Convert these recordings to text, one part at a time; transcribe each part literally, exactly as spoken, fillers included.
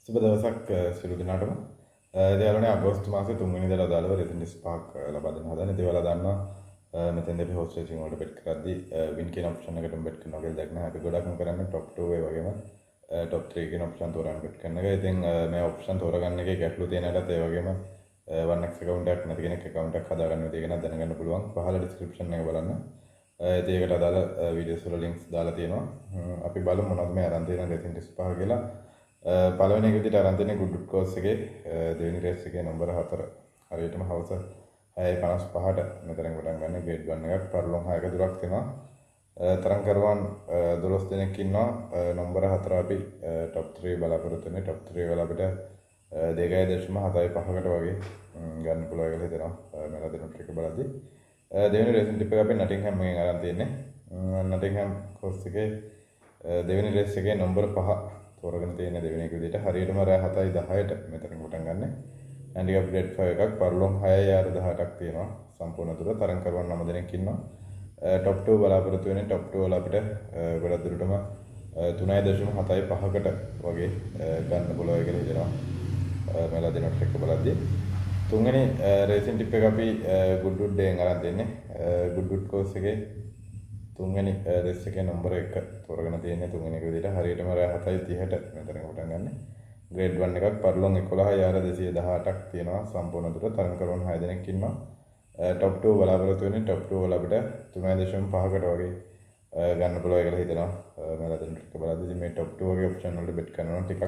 සුබ දවසක් සියලු දෙනාටම. ඉතින් අගෝස්තු මාසයේ තුන් වෙනිදාට අදාළව රෙසිඩෙන්ස් පහක් ලබා දෙන්න හදන. ඉතින් ඔයාලා දන්නවා මෙතෙන්දී අපි හොස්ට් රේටින් වලට බෙට් කරද්දී වින් කියන ඔප්ෂන් එකටම බෙට් කරනවා කියලා දැක්කම අපි ගොඩක්ම කරන්නේ টপ two ඒ වගේම টপ three කියන ඔප්ෂන් තෝරන්න බෙට් කරන එක. ඉතින් මේ ඔප්ෂන් තෝරගන්න එකේ ගැටලු තියෙනටත් ඒ වගේම one x account එකක් නැති කෙනෙක් account එකක් හදාගන්න විදිහ ගැන දැනගන්න පුළුවන්. පහළ description එක බලන්න. ඉතින් ඒකට අදාළ වීඩියෝස් වල links දාලා තියෙනවා. අපි බලමු මොනවද මේ අරන් තියෙන රෙසිඩෙන්ස් පහ කියලා. පළවෙනි එක විදිහට අරන් තියෙන්නේ good course එකේ දෙවෙනි රේස් එකේ නම්බර හතර හරියටම හවස හය පනස් පහට මෙතනින් පටන් ගන්න grade one එකක් පරිලොම් හයක දුරක් තියෙනවා. තරංකරුවන් දොළොස් දෙනෙක් ඉන්නවා. නම්බර හතර අපි top three බලාපොරොත්තු වෙන්නේ. top three වල අපිට දෙකයි දශම හතයි පහකට වගේ ගන්න පුළුවන් කියලා හිතෙනවා මෙලා දෙන ට්‍රික බලද්දී. දෙවෙනි රේසින් ටිප් එක අපි නටින්ග්හෑම් එකෙන් අරන් තියෙන්නේ. නටින්ග්හෑම් course එකේ දෙවෙනි රේස් එකේ නම්බර පහ තෝරගෙන තියෙන දෙවෙනි එක විදිහට හරියටම රෑ හතයි දහයට මෙතනින් පටන් ගන්න. handicap grade five එකක් පරිලොම් හයයි ආර දහඅටක් තියෙනවා. සම්පූර්ණ දුර තරංකරුවන් නව දෙනෙක් ඉන්නවා. top two බලාපොරොත්තු වෙන්නේ top two වල අපිට ගොඩක් දුරටම තුනයි දශම හතයි පහකට වගේ ගන්න පුළුවන් කියලා හිතෙනවා. මෙලා දෙන ට්‍රෙක් බලද්දී තුන්වෙනි රේසින් ටිප් එක අපි ගුඩ්වුඩ් එකෙන් අරන් දෙන්නේ. ගුඩ්වුඩ් course එකේ තුන්වෙනි රේස් එකේ නම්බර එක තෝරගෙන තියෙන්නේ තුන්වෙනි එක විදිහට හරියටම රෑ හතයි තිහට මෙතනින් පටන් ගන්න. grade one එකක් පරිලොම් එකොළහයි ආර දෙසිය දහඅටක් තියෙනවා. සම්පූර්ණ දුර තරංකරුවන් හය දෙනෙක් ඉන්නවා. top two බලාපොරොත්තු වෙන්නේ top two වල අපිට තුනයි දශම පහකට වගේ ගන්න පුළුවන් කියලා හිතෙනවා. මෙලා දෙන ට්‍රික් බලද්දී මේ top two වගේ ඔප්ෂන් වලට බෙට් කරනවා ටිකක්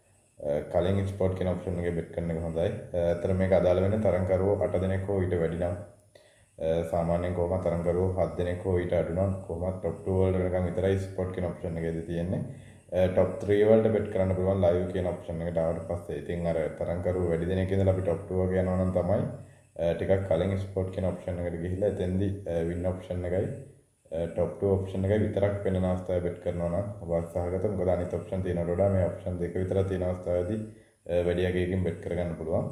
කලින් ස්පොට් කියන ඔප්ෂන් එකේ බෙට් කරන එක හොඳයි. අතර මේක අදාළ වෙන්නේ තරංකරුවෝ අට දෙනෙක් හෝ ඊට වැඩි නම් සාමාන්‍යයෙන් කොහොමද තරංකරුවෝ හත් දෙනෙක් හෝ ඊට අඩු නම් කොහොමද top two වලට වෙනකන් විතරයි ස්පොට් කියන ඔප්ෂන් එකේදී තියෙන්නේ. top three වලට බෙට් කරන්න පුළුවන් live කියන ඔප්ෂන් එකට ආවට පස්සේ. ඉතින් අර තරංකරුවෝ වැඩි දෙනෙක් ඉඳලා අපි top two වගේ යනවා නම් තමයි ටිකක් කලින් ස්පොට් කියන ඔප්ෂන් එකට ගිහිල්ලා එතෙන්දී win ඔප්ෂන් එකයි top two ඔප්ෂන් එකයි විතරක් වෙන අවස්ථාවේ බෙට් කරනවා නම් වාසසහගත. මොකද අනිත් ඔප්ෂන් තියෙනවට වඩා මේ ඔප්ෂන් දෙක විතර තියෙන අවස්ථාවේදී වැඩි අගයකින් බෙට් කරගන්න පුළුවන්.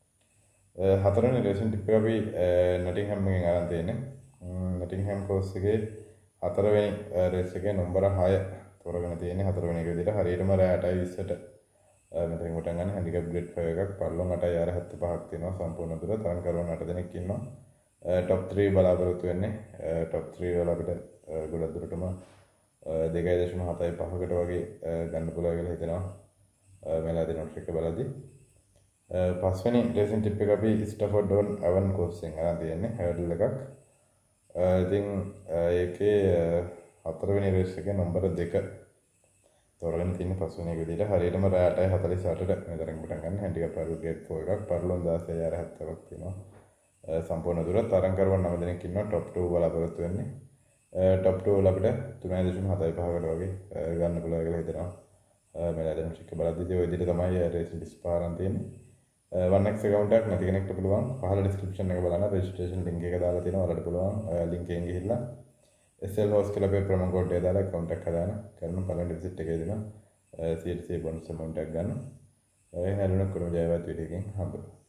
හතරවෙනි රේසින් ටිප් එක අපි නටින්ග්හෑම් එකෙන් අරන් තියෙන්නේ. නටින්ග්හෑම් course එකේ හතරවෙනි රේස් එකේ නම්බර හය තෝරගෙන තියෙන්නේ. හතරවෙනි එක විදිහට හරියටම රෑ අටයි විස්සට මෙතනින් පටන් ගන්න. handicap grade five එකක් පරිලොම් අටයි ආර හෙප්පහක් තියෙනවා. සම්පූර්ණ දුර තරංකරුවන් අට දෙනෙක් ඉන්නවා. top three බලාපොරොත්තු වෙන්නේ. top three වල අපිට ගොඩක් දුරටම දෙකයි දශම හතයි පහකට වගේ ගන්න පුළුවන් කියලා හිතෙනවා. මෙලා දෙන ට්‍රික් එක බලද්දී පස්වෙනි රේසින් ටිප් එක අපි ස්ටෆර්ඩ් ඔන් අවන් course එකෙන් අරන් තියෙන්නේ. හර්ඩල් එකක්. ඉතින් ඒකේ හතරවෙනි රේස් එකේ නම්බර දෙක තෝරගෙන තියෙන පස්වෙනි එක විදිහට හරියටම රෑ අටයි හතලිස් අටට මෙතනින් පටන් ගන්න. handicap grade four එකක් පරිලොම් දහසයි ආර හෙප්පහක් තියෙනවා. සම්පූර්ණ දුර තරංකරුවන් නව දෙනෙක් ඉන්නවා. top two බලාපොරොත්තු වෙන්නේ. top two වල අපිට තුනයි දශම හතයි පහකට වගේ ගන්න පුළුවන් කියලා හිතෙනවා. මෙලා දෙන ට්‍රික් එක බලද්දී ඔය විදිහට තමයි රේසින් ඩිස් පාරන් තියෙන්නේ. one x account එකක් නැති කෙනෙක්ට පුළුවන් පහළ description එක බලන්න registration link එක දාලා තියෙනවා. ඔයාලට පුළුවන් link එකෙන් ගිහිල්ලා S L host කියලා අපේ promo code එක දාලා account එකක් හදාන්න. කරන පළවෙනි visit එකේ දෙන C T C bonus amount එකක් ගන්න. ඒ හැලුණක් කරමු ජයවත් වීඩියෝ එකෙන් හම්බ